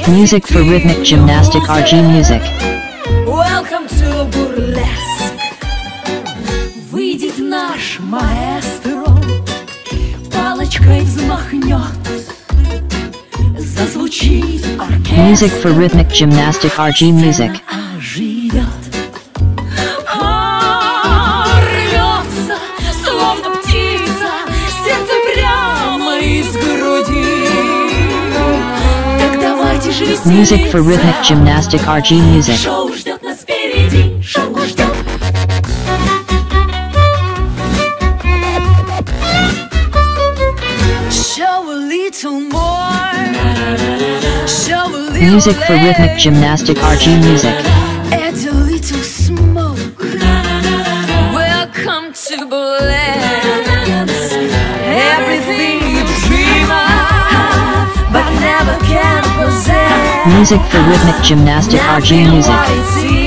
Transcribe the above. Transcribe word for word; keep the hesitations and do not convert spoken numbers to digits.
Music for rhythmic gymnastic R G music. Welcome to burlesque. Выйдет наш маэстро, палочкой взмахнет, зазвучит оркестр. Music for rhythmic gymnastic R G music. Оживет, рвется, словно птица, сердце прямо из груди. Так давайте же веселиться. Music for rhythmic gymnastic R G music. Шоу ждет нас впереди, шоу ждет. Show a little more. Show a little Music for rhythmic gymnastic R G music. Add a little smoke. Welcome to burlesque. Everything you dream of, but never can possess. Music for rhythmic gymnastic R G music.